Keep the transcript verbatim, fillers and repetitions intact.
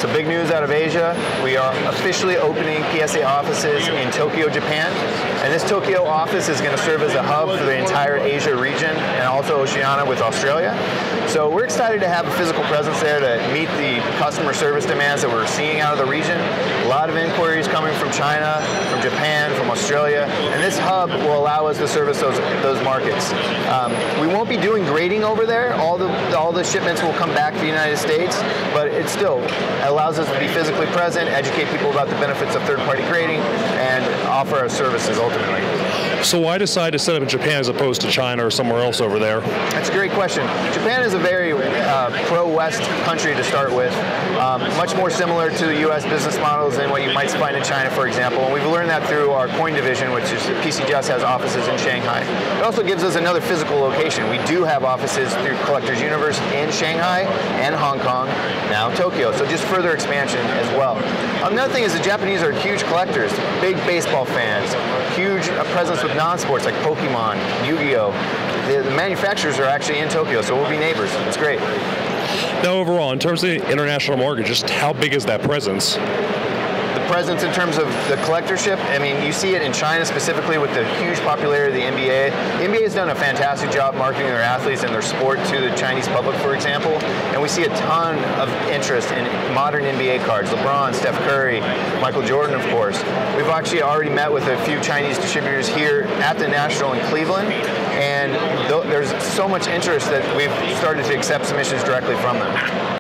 So big news out of Asia, we are officially opening P S A offices in Tokyo, Japan. And this Tokyo office is going to serve as a hub for the entire Asia region and also Oceania with Australia. So we're excited to have a physical presence there to meet the customer service demands that we're seeing out of the region. A lot of inquiries coming from China, from Japan, from Australia, and this hub will allow us to service those, those markets. Um, we won't be doing grading over there. All the, all the shipments will come back to the United States, but it still allows us to be physically present, educate people about the benefits of third-party grading, and offer our services ultimately. So why decide to set up in Japan as opposed to China or somewhere else over there? That's a great question. Japan is a very uh, pro-West country to start with, um, much more similar to the U S business models than what you might find in China, for example. And we've learned that through our coin division, which is P C Just has offices in Shanghai. It also gives us another physical location. We do have offices through Collectors Universe in Shanghai and Hong Kong, now Tokyo. So just further expansion as well. Another thing is the Japanese are huge collectors, big baseball fans, huge presence with non-sports like Pokemon, Yu-Gi-Oh! The, the manufacturers are actually in Tokyo, so we'll be neighbors. It's great. Now overall, in terms of the international market, just how big is that presence? The presence in terms of the collectorship, I mean, you see it in China specifically with the huge popularity of the N B A. The N B A has done a fantastic job marketing their athletes and their sport to the Chinese public, for example, and we see a ton of interest in modern N B A cards. LeBron, Steph Curry, Michael Jordan, of course. We've actually already met with a few Chinese distributors here at the National in Cleveland, and th there's so much interest that we've started to accept submissions directly from them.